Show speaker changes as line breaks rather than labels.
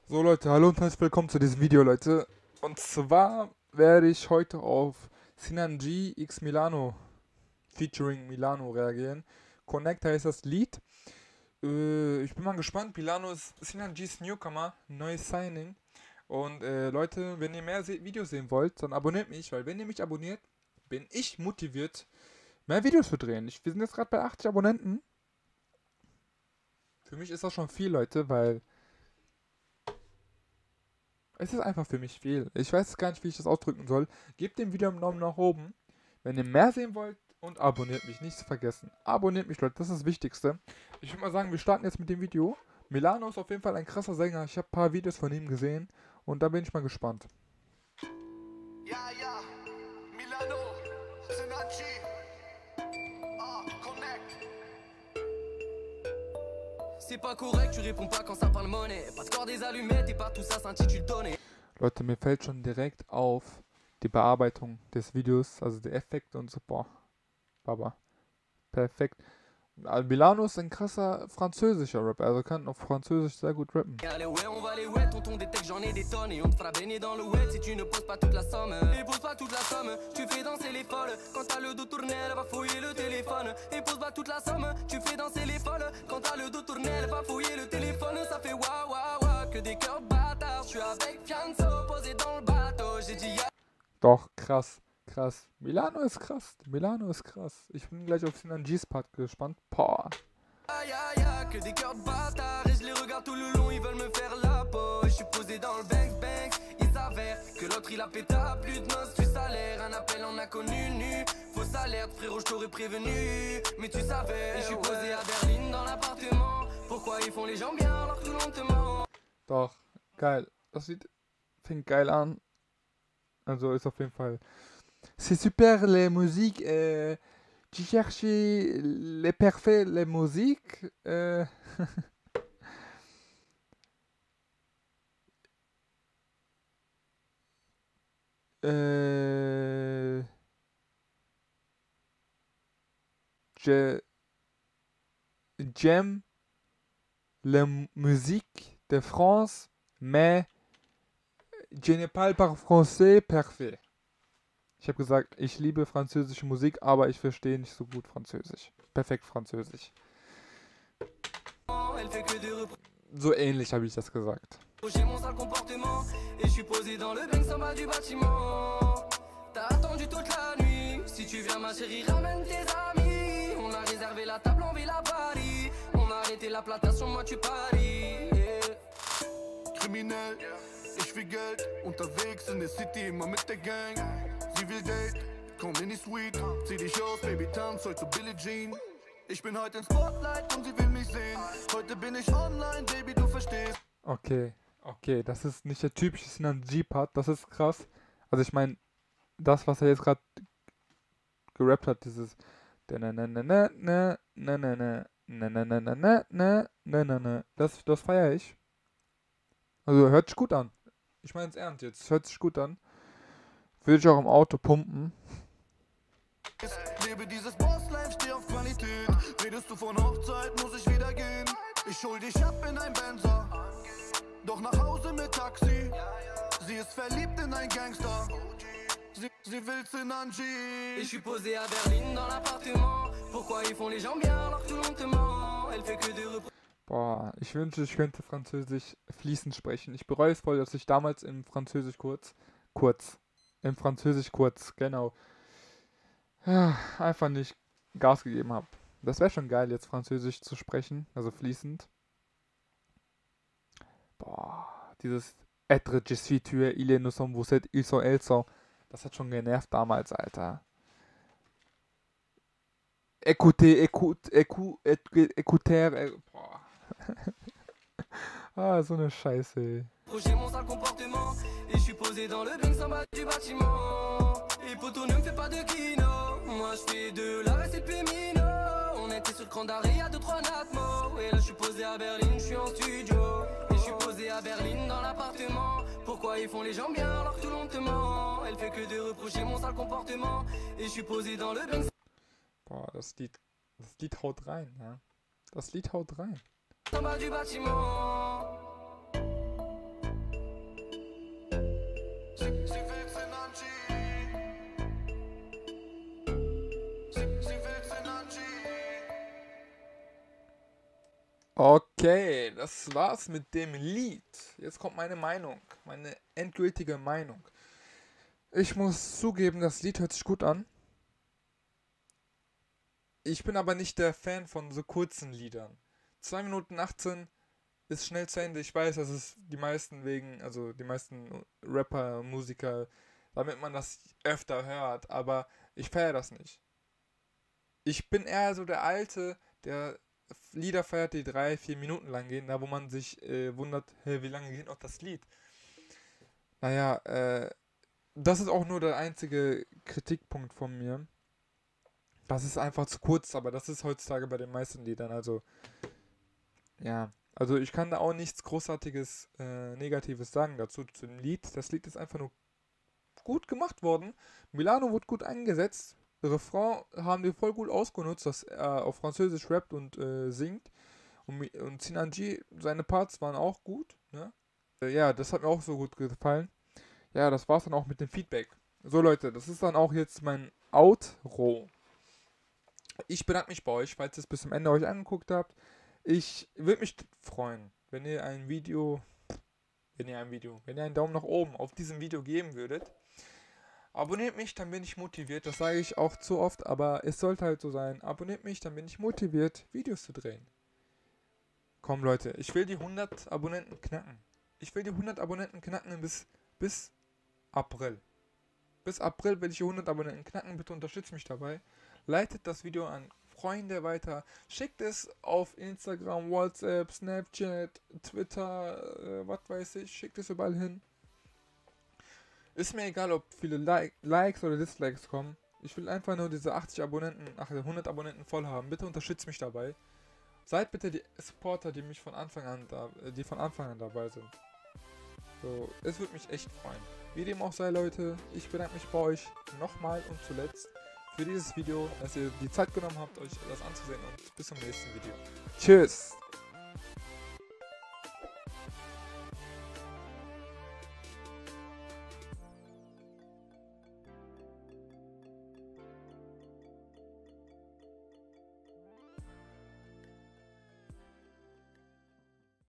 So Leute, hallo und herzlich willkommen zu diesem Video, Leute. Und zwar werde ich heute auf Sinan G X Milano featuring Milano reagieren. Connect heißt das Lied. Ich bin mal gespannt. Milano ist Sinan G's Newcomer, neues Signing. Und Leute, wenn ihr mehr Videos sehen wollt, dann abonniert mich, weil wenn ihr mich abonniert, bin ich motiviert, mehr Videos zu drehen. Wir sind jetzt gerade bei 80 Abonnenten. Für mich ist das schon viel, Leute, weil es ist einfach für mich viel. Ich weiß gar nicht, wie ich das ausdrücken soll. Gebt dem Video einen Daumen nach oben, wenn ihr mehr sehen wollt, und abonniert mich. Nicht zu vergessen. Abonniert mich, Leute. Das ist das Wichtigste. Ich würde mal sagen, wir starten jetzt mit dem Video. Milano ist auf jeden Fall ein krasser Sänger. Ich habe ein paar Videos von ihm gesehen und da bin ich mal gespannt.
Ja, ja, Milano, Sinanci, Connect. C'est pas correct, tu réponds pas quand ça parle monnaie. Pas de corps des allumettes et pas tout ça s'intitule donner.
Leute, mir fällt schon direkt auf die Bearbeitung des Videos, also der Effekt und so. Boah, Baba. Perfekt. Milano ist ein krasser französischer Rapper, also kann auf Französisch sehr gut rappen.
Allez ouais, on va les ouais, tonton détecte j'en ai des tonnes. Et on te fera baigner dans le wet si tu ne poses pas toute la somme. Et pose pas toute la somme, tu fais danser les folles. Quand t'as le dos tourné, elle va fouiller le téléphone. Et pose pas toute la somme, tu fais danser les folles. Quand t'as le dos tourné, elle va fouiller le téléphone. Ça fait waouh waouh waouh, que des cœurs bâtards. Je suis avec Fianso, posé dans le bateau. J'ai dit ya.
Doch, krass, krass. Milano ist krass. Milano ist krass. Ich bin gleich auf Sinan G's Part gespannt. Boah.
Aïe aïe aïe, que des cœurs de bâtards. Et je les regarde tout le long, ils veulent me faire la peau. Je suis posé dans le bang bang. Il s'avère que l'autre il a pété à plus de noces du salaire. Un appel en a connu nu. Faux alerte, frérot, je t'aurais prévenu. Mais tu savais, et je suis posé à Berlin dans l'appartement. Pourquoi ils font les gens bien alors que tout le monde te ment?
Doch, geil. Das Lied fängt geil an. Also ist auf jeden Fall. C'est super les musiques. Tu cherches les parfaits, les musiques. J'aime la musique de France, mais je ne parle pas français parfait. Ich habe gesagt, ich liebe französische Musik, aber ich verstehe nicht so gut Französisch. Perfekt Französisch. So ähnlich habe ich das gesagt.
J'ai mon sale comportement et je suis posé dans le bain sans bas du bâtiment. T'as attendu toute la nuit. Si tu viens ma chérie, ramène tes amis. On a réservé la table en Villa Paris. On a arrêté la plantation, moi tu paries. Kriminell, ich will Geld. Unterwegs in der City, immer mit der Gang. Sie will Date, komm in die Suite. Zieh dich aus, Baby, tanz heute Billie Jean. Ich bin heute in Spotlight und sie will mich sehen. Heute bin ich online, Baby, du verstehst.
Okay, das ist nicht der typische Sinan G-Part, das ist krass. Also ich meine, das, was er jetzt gerade gerappt hat, dieses das feiere ich. Also hört sich gut an. Ich meine es ernst jetzt, hört sich gut an. Würde ich auch im Auto pumpen.
Lebe dieses Boss-Life, steh auf Qualität. Redest du von Hochzeit, muss ich wieder gehen. Ich hol dich ab in ein Benzer, doch nach Hause mit Taxi. Sie ist verliebt in ein Gangster. Sie will Sinan G. Ich suis posé à Berlin dans l'appartement. Pourquoi ils font les gens bien alors que tout le monde te ment? Elle fait que des reproches.
Boah, ich wünschte, ich könnte Französisch fließend sprechen. Ich bereue es voll, dass ich damals im Französisch kurz, genau, einfach nicht Gas gegeben habe. Das wäre schon geil, jetzt Französisch zu sprechen, also fließend. Boah, dieses Être, je suis, tu es, il est, nous sommes, vous êtes, ils sont, elles sont. Das hat schon genervt damals, Alter. Écouter. Boah. Ah, so eine Scheiße, ey.
J'ai mon sale comportement et je suis posé dans le bain sans bas du bâtiment. Et poto ne me fait pas de kino. Moi je fais de la recette pémino. On était sur le cran d'arrêt, y'a 2-3 natmos. Et là je suis posé à Berlin, je suis en studio. Et je suis posé à Berlin dans l'appartement. Pourquoi ils font les gens bien alors que tout le monde te ment? Elle fait que de reprocher mon sale comportement. Et je suis posé dans le bain.
Boah, das Lied haut rein, ja. Das Lied haut rein.
Sans bas du bâtiment.
Okay, das war's mit dem Lied. Jetzt kommt meine Meinung, meine endgültige Meinung. Ich muss zugeben, das Lied hört sich gut an. Ich bin aber nicht der Fan von so kurzen Liedern. 2 Minuten 18 ist schnell zu Ende. Ich weiß, dass es die meisten also die meisten Rapper, Musiker, damit man das öfter hört, aber ich feiere das nicht. Ich bin eher so der Alte, der Lieder feiert, die 3, 4 Minuten lang gehen, da wo man sich wundert, hey, wie lange geht noch das Lied? Naja, das ist auch nur der einzige Kritikpunkt von mir. Das ist einfach zu kurz, aber das ist heutzutage bei den meisten Liedern, also ja. Also ich kann da auch nichts Großartiges, Negatives sagen dazu, zu dem Lied. Das Lied ist einfach nur gut gemacht worden. Milano wurde gut eingesetzt. Refrain haben die voll gut ausgenutzt, dass er auf Französisch rappt und singt. Und Sinanji, seine Parts waren auch gut. Ne? Ja, das hat mir auch so gut gefallen. Ja, das war's dann auch mit dem Feedback. So Leute, das ist dann auch jetzt mein Outro. Ich bedanke mich bei euch, falls ihr es bis zum Ende euch angeguckt habt. Ich würde mich freuen, wenn ihr einen Daumen nach oben auf diesem Video geben würdet. Abonniert mich, dann bin ich motiviert. Das sage ich auch zu oft, aber es sollte halt so sein. Abonniert mich, dann bin ich motiviert, Videos zu drehen. Komm Leute, ich will die 100 Abonnenten knacken. Ich will die 100 Abonnenten knacken bis April. Bis April will ich die 100 Abonnenten knacken. Bitte unterstützt mich dabei. Leitet das Video an Freunde weiter. Schickt es auf Instagram, WhatsApp, Snapchat, Twitter, was weiß ich. Schickt es überall hin. Ist mir egal, ob viele Likes oder Dislikes kommen. Ich will einfach nur diese 100 Abonnenten voll haben. Bitte unterstützt mich dabei. Seid bitte die Supporter, die von Anfang an dabei sind. So, es würde mich echt freuen. Wie dem auch sei, Leute, ich bedanke mich bei euch nochmal und zuletzt für dieses Video, dass ihr die Zeit genommen habt, euch das anzusehen, und bis zum nächsten Video. Tschüss!